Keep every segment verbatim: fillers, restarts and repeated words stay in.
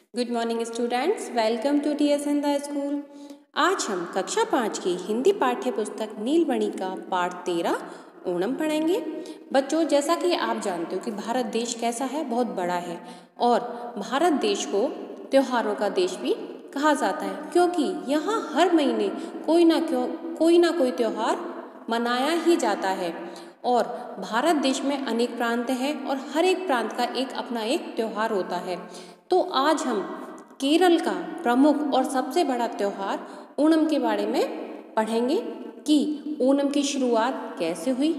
Good morning students, welcome to T S Hinda school. आज हम कक्षा पाँच की हिंदी पाठ्य पुस्तक नीलमणि का पाठ तेरह ओणम पढ़ेंगे। बच्चों, जैसा कि आप जानते हो कि भारत देश कैसा है, बहुत बड़ा है और भारत देश को त्योहारों का देश भी कहा जाता है, क्योंकि यहाँ हर महीने कोई ना क्यों कोई ना कोई त्यौहार मनाया ही जाता है। और भारत देश में अनेक प्रांत हैं और हर एक प्रांत का एक अपना एक त्यौहार होता है। तो आज हम केरल का प्रमुख और सबसे बड़ा त्यौहार ओणम के बारे में पढ़ेंगे कि ओणम की शुरुआत कैसे हुई,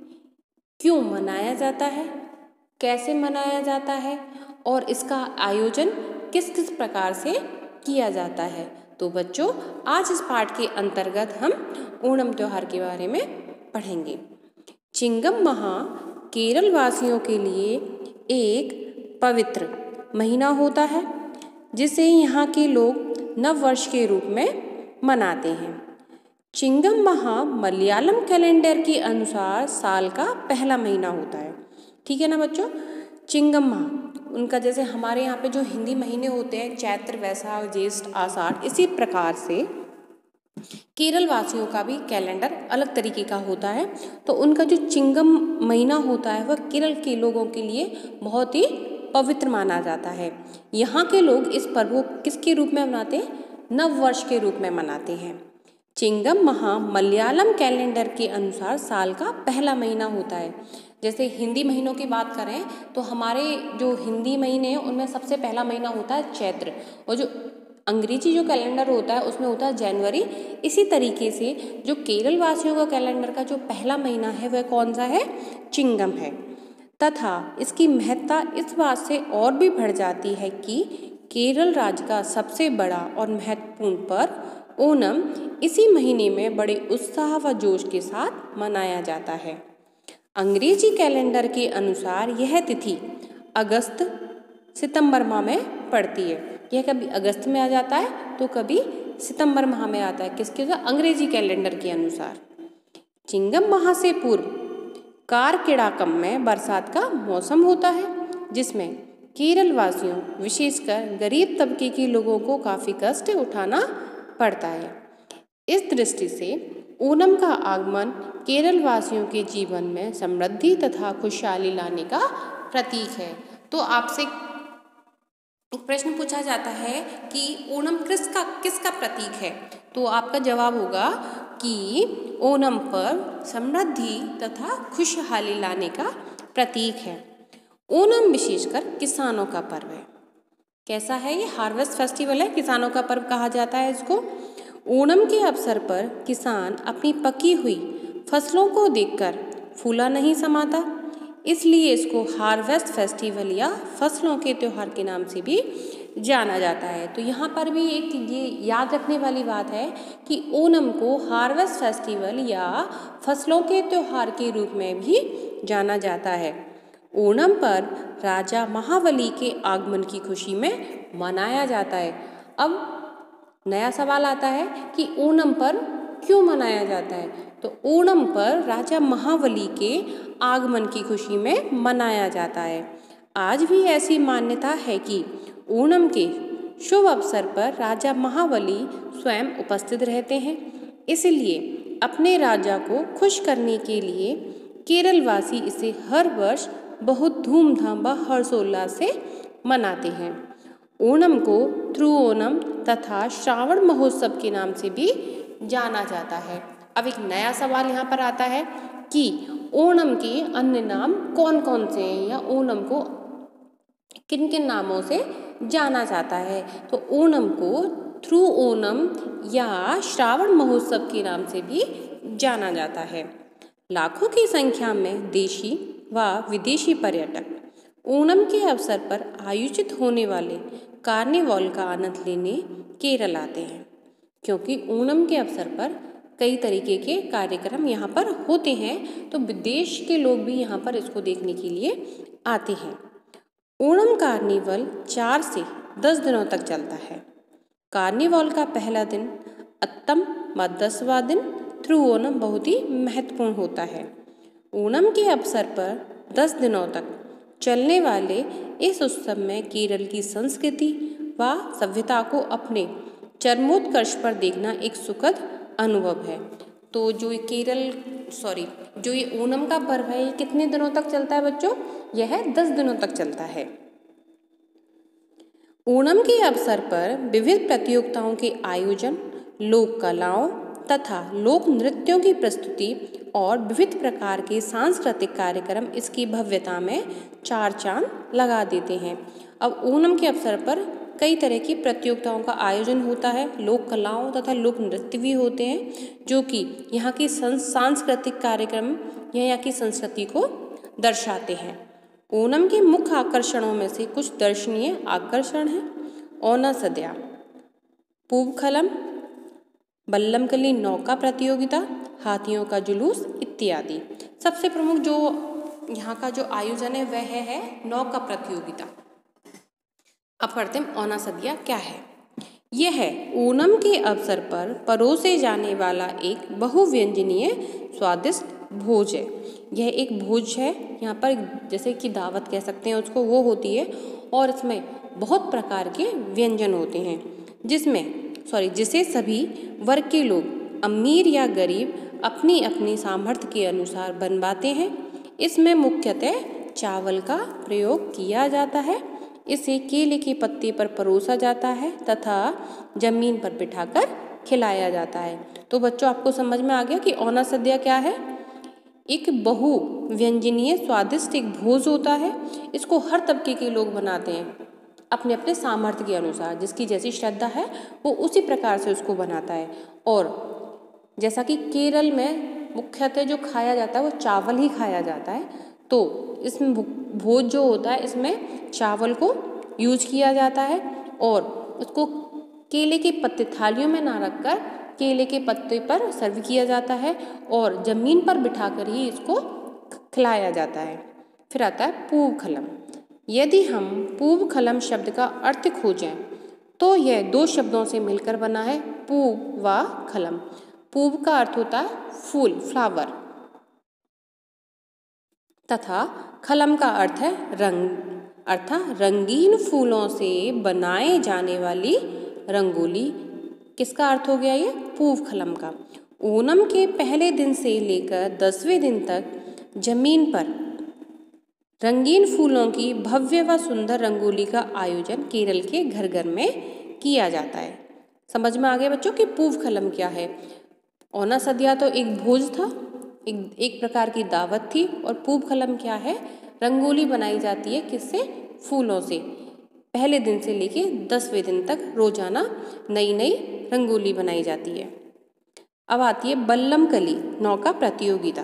क्यों मनाया जाता है, कैसे मनाया जाता है और इसका आयोजन किस किस प्रकार से किया जाता है। तो बच्चों, आज इस पाठ के अंतर्गत हम ओणम त्यौहार के बारे में पढ़ेंगे। चिंगम माह केरल वासियों के लिए एक पवित्र महीना होता है, जिसे यहाँ के लोग नव वर्ष के रूप में मनाते हैं। चिंगम माह मलयालम कैलेंडर के अनुसार साल का पहला महीना होता है। ठीक है ना बच्चों। चिंगम माह उनका, जैसे हमारे यहाँ पे जो हिंदी महीने होते हैं चैत्र, वैशाख, ज्येष्ठ, आषाढ़, इसी प्रकार से केरल वासियों का भी कैलेंडर अलग तरीके का होता है। तो उनका जो चिंगम महीना होता है वह केरल के लोगों के लिए बहुत ही पवित्र माना जाता है। यहाँ के लोग इस पर्व को किसके रूप में मनाते हैं? नव वर्ष के रूप में मनाते हैं। चिंगम माह मलयालम कैलेंडर के अनुसार साल का पहला महीना होता है। जैसे हिंदी महीनों की बात करें तो हमारे जो हिंदी महीने हैं उनमें सबसे पहला महीना होता है चैत्र, और जो अंग्रेजी जो कैलेंडर होता है उसमें होता है जनवरी। इसी तरीके से जो केरल वासियों का कैलेंडर का जो पहला महीना है वह कौन सा है? चिंगम है। तथा इसकी महत्ता इस बात से और भी बढ़ जाती है कि केरल राज्य का सबसे बड़ा और महत्वपूर्ण पर्व ओणम इसी महीने में बड़े उत्साह व जोश के साथ मनाया जाता है। अंग्रेजी कैलेंडर के अनुसार यह तिथि अगस्त सितंबर माह में पड़ती है। यह कभी अगस्त में आ जाता है तो कभी सितंबर माह में आता है। किसके? अंग्रेजी कैलेंडर के अनुसार। चिंगम माह से पूर्व कारकिड़ाकम में बरसात का मौसम होता है, जिसमें केरल वासियों विशेषकर गरीब तबके के लोगों को काफ़ी कष्ट उठाना पड़ता है। इस दृष्टि से ओणम का आगमन केरल वासियों के जीवन में समृद्धि तथा खुशहाली लाने का प्रतीक है। तो आपसे एक प्रश्न पूछा जाता है कि ओणम किसका किसका प्रतीक है? तो आपका जवाब होगा कि ओणम पर्व समृद्धि तथा खुशहाली लाने का प्रतीक है। ओणम विशेषकर किसानों का पर्व है। कैसा है ये? हार्वेस्ट फेस्टिवल है, किसानों का पर्व कहा जाता है इसको। ओणम के अवसर पर किसान अपनी पकी हुई फसलों को देखकर फूला नहीं समाता, इसलिए इसको हार्वेस्ट फेस्टिवल या फसलों के त्यौहार के नाम से भी जाना जाता है। तो यहाँ पर भी एक ये याद रखने वाली बात है कि ओणम को हार्वेस्ट फेस्टिवल या फसलों के त्यौहार के रूप में भी जाना जाता है। ओणम पर राजा महाबली के आगमन की खुशी में मनाया जाता है। अब नया सवाल आता है कि ओणम पर क्यों मनाया जाता है? तो ओणम पर राजा महाबली के आगमन की खुशी में मनाया जाता है। आज भी ऐसी मान्यता है कि ओणम के शुभ अवसर पर राजा महाबली स्वयं उपस्थित रहते हैं, इसलिए अपने राजा को खुश करने के लिए केरल वासी इसे हर वर्ष बहुत धूमधाम व हर्षोल्लास से मनाते हैं। ओणम को थिरुओणम तथा श्रावण महोत्सव के नाम से भी जाना जाता है। अब एक नया सवाल यहाँ पर आता है कि ओणम के अन्य नाम कौन कौन से हैं या ओणम को किन किन नामों से जाना जाता है? तो ओणम को थिरुओणम या श्रावण महोत्सव के नाम से भी जाना जाता है। लाखों की संख्या में देशी व विदेशी पर्यटक ओणम के अवसर पर आयोजित होने वाले कार्निवल का आनंद लेने केरल आते हैं, क्योंकि ओणम के अवसर पर कई तरीके के कार्यक्रम यहाँ पर होते हैं, तो विदेश के लोग भी यहाँ पर इसको देखने के लिए आते हैं। ओणम कार्निवल चार से दस दिनों तक चलता है। कार्निवल का पहला दिन अत्तम व दसवां दिन थिरुओणम बहुत ही महत्वपूर्ण होता है। ओणम के अवसर पर दस दिनों तक चलने वाले इस उत्सव में केरल की संस्कृति व व सभ्यता को अपने चरमोत्कर्ष पर देखना एक सुखद अनुभव है। तो जो ये केरल सॉरी जो ये ओणम का पर्व है ये कितने दिनों तक चलता है बच्चों? यह दस दिनों तक चलता है। ओणम के अवसर पर विविध प्रतियोगिताओं के आयोजन, लोक कलाओं तथा लोक नृत्यों की प्रस्तुति और विविध प्रकार के सांस्कृतिक कार्यक्रम इसकी भव्यता में चार चांद लगा देते हैं। अब ओणम के अवसर पर कई तरह की प्रतियोगिताओं का आयोजन होता है, लोक कलाओं तथा लोक नृत्य भी होते हैं जो कि यहाँ की सांस्कृतिक कार्यक्रम या यहाँ की संस्कृति को दर्शाते हैं। ओणम के मुख्य आकर्षणों में से कुछ दर्शनीय आकर्षण हैं। ओणासद्या, पूवखलम, बल्लमकली नौका प्रतियोगिता, हाथियों का जुलूस इत्यादि। सबसे प्रमुख जो यहाँ का जो आयोजन है वह है नौका प्रतियोगिता। अब पढ़ते हैं ओणासद्या क्या है। यह ओणम के अवसर पर परोसे जाने वाला एक बहुव्यंजनीय स्वादिष्ट भोज है। यह एक भोज है, यहाँ पर जैसे कि दावत कह सकते हैं उसको, वो होती है और इसमें बहुत प्रकार के व्यंजन होते हैं जिसमें सॉरी जिसे सभी वर्ग के लोग अमीर या गरीब अपनी अपनी सामर्थ्य के अनुसार बनवाते हैं। इसमें मुख्यतः चावल का प्रयोग किया जाता है। इसे केले के पत्ते पर परोसा जाता है तथा जमीन पर बिठाकर खिलाया जाता है। तो बच्चों आपको समझ में आ गया कि ओणासद्या क्या है? एक बहु व्यंजनीय स्वादिष्ट एक भोज होता है। इसको हर तबके के लोग बनाते हैं अपने अपने सामर्थ्य के अनुसार, जिसकी जैसी श्रद्धा है वो उसी प्रकार से उसको बनाता है। और जैसा कि केरल में मुख्यतः जो खाया जाता है वो चावल ही खाया जाता है, तो इसमें भोज जो होता है इसमें चावल को यूज किया जाता है और उसको केले के पत्ते थालियों में ना रखकर केले के पत्ते पर सर्व किया जाता है और जमीन पर बिठाकर ही इसको खिलाया जाता है। फिर आता है पूवखलम। यदि हम पूवखलम शब्द का अर्थ खोजें तो यह दो शब्दों से मिलकर बना है, पूव व खलम। पूव का अर्थ होता है फूल, फ्लावर, तथा खलम का अर्थ है रंग, अर्थात रंगीन फूलों से बनाए जाने वाली रंगोली। किसका अर्थ हो गया ये? पूवखलम का। ओणम के पहले दिन से लेकर दसवें दिन तक जमीन पर रंगीन फूलों की भव्य व सुंदर रंगोली का आयोजन केरल के घर घर में किया जाता है। समझ में आ गया बच्चों कि पूवखलम क्या है? ओणासद्या तो एक भोज था, एक एक प्रकार की दावत थी, और पूवखलम क्या है? रंगोली बनाई जाती है किससे? फूलों से। पहले दिन से लेके दसवें दिन तक रोजाना नई नई रंगोली बनाई जाती है। अब आती है बल्लमकली नौका प्रतियोगिता।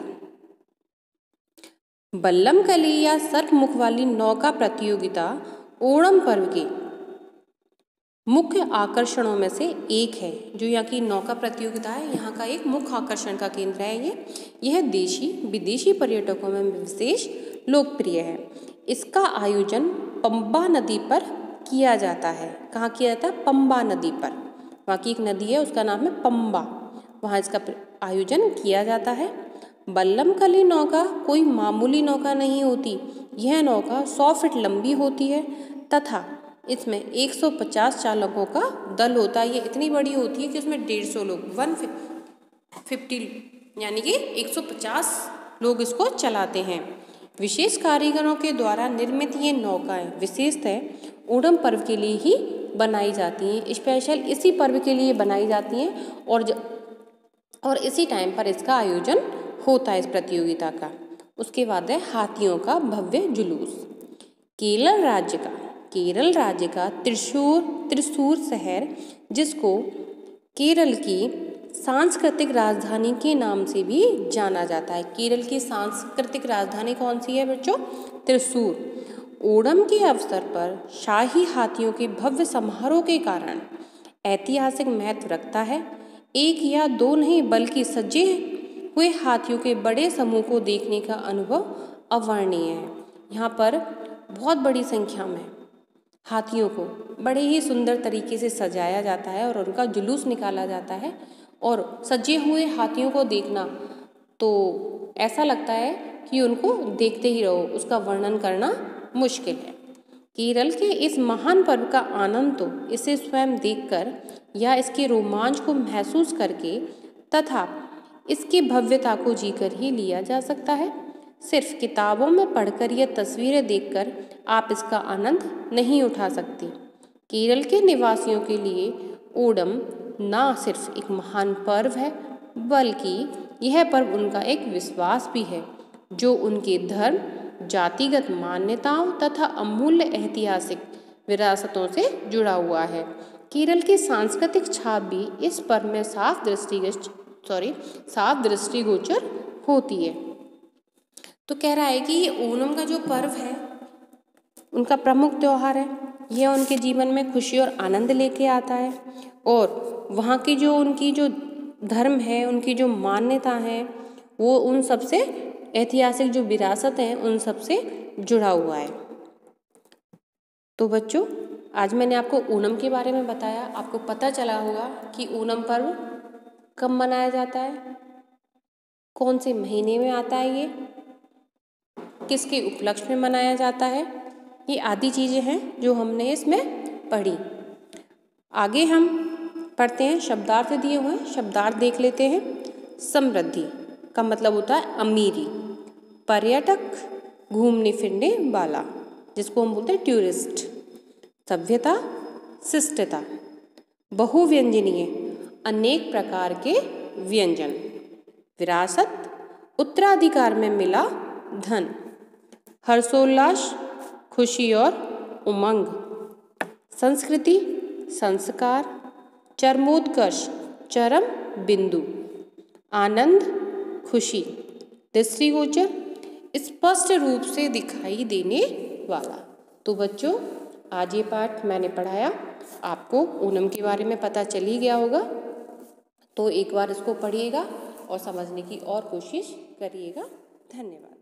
बल्लमकली या सर्पमुख वाली नौका प्रतियोगिता ओणम पर्व के मुख्य आकर्षणों में से एक है। जो यहाँ की नौका प्रतियोगिता है यहाँ का एक मुख्य आकर्षण का केंद्र है ये यह देशी विदेशी पर्यटकों में विशेष लोकप्रिय है। इसका आयोजन पंबा नदी पर किया जाता है। कहाँ किया जाता है? पंबा नदी पर। वहाँ की एक नदी है उसका नाम है पंबा, वहाँ इसका आयोजन किया जाता है। बल्लमकली नौका कोई मामूली नौका नहीं होती। यह नौका सौ फीट लंबी होती है तथा इसमें एक सौ पचास चालकों का दल होता है। ये इतनी बड़ी होती है कि उसमें डेढ़ सौ लोग वन फिफ्टी यानी कि एक सौ पचास लोग इसको चलाते हैं। विशेष कारीगरों के द्वारा निर्मित ये नौकाएं विशेषतः ओणम पर्व के लिए ही बनाई जाती हैं। स्पेशल इसी पर्व के लिए बनाई जाती हैं और ज, और इसी टाइम पर इसका आयोजन होता है इस प्रतियोगिता का। उसके बाद है हाथियों का भव्य जुलूस। केरल राज्य का केरल राज्य का त्रिशूर त्रिशूर शहर, जिसको केरल की सांस्कृतिक राजधानी के नाम से भी जाना जाता है। केरल की सांस्कृतिक राजधानी कौन सी है बच्चों? त्रिशूर। ओणम के अवसर पर शाही हाथियों के भव्य समारोह के कारण ऐतिहासिक महत्व रखता है। एक या दो नहीं बल्कि सजे हुए हाथियों के बड़े समूह को देखने का अनुभव अवर्णनीय है। यहाँ पर बहुत बड़ी संख्या में हाथियों को बड़े ही सुंदर तरीके से सजाया जाता है और उनका जुलूस निकाला जाता है। और सजे हुए हाथियों को देखना तो ऐसा लगता है कि उनको देखते ही रहो, उसका वर्णन करना मुश्किल है। केरल के इस महान पर्व का आनंद तो इसे स्वयं देखकर या इसके रोमांच को महसूस करके तथा इसकी भव्यता को जीकर ही लिया जा सकता है। सिर्फ किताबों में पढ़कर या तस्वीरें देखकर आप इसका आनंद नहीं उठा सकते। केरल के निवासियों के लिए ओणम ना सिर्फ एक महान पर्व है, बल्कि यह पर्व उनका एक विश्वास भी है जो उनके धर्म, जातिगत मान्यताओं तथा अमूल्य ऐतिहासिक विरासतों से जुड़ा हुआ है। केरल की सांस्कृतिक छाप भी इस पर्व में साफ दृष्टिगोचर सॉरी साफ दृष्टिगोचर होती है। तो कह रहा है कि ये ओणम का जो पर्व है उनका प्रमुख त्यौहार है। यह उनके जीवन में खुशी और आनंद लेके आता है और वहाँ की जो उनकी जो धर्म है, उनकी जो मान्यता है, वो उन सबसे ऐतिहासिक जो विरासत है उन सब से जुड़ा हुआ है। तो बच्चों, आज मैंने आपको ओणम के बारे में बताया। आपको पता चला होगा कि ओणम पर्व कब मनाया जाता है, कौन से महीने में आता है, ये किसके उपलक्ष्य में मनाया जाता है, ये आदि चीज़ें हैं जो हमने इसमें पढ़ी। आगे हम पढ़ते हैं, शब्दार्थ दिए हुए हैं, शब्दार्थ देख लेते हैं। समृद्धि का मतलब होता है अमीरी, पर्यटक, घूमने फिरने वाला, जिसको हम बोलते हैं टूरिस्ट। सभ्यता, शिष्टता। बहुव्यंजनीय, अनेक प्रकार के व्यंजन। विरासत, उत्तराधिकार में मिला धन। हर्षोल्लास, खुशी और उमंग। संस्कृति, संस्कार। चरमोत्कर्ष, चरम बिंदु। आनंद, खुशी। दृष्टिगोचर, स्पष्ट रूप से दिखाई देने वाला। तो बच्चों, आज ये पाठ मैंने पढ़ाया, आपको ओणम के बारे में पता चल ही गया होगा। तो एक बार इसको पढ़िएगा और समझने की और कोशिश करिएगा। धन्यवाद।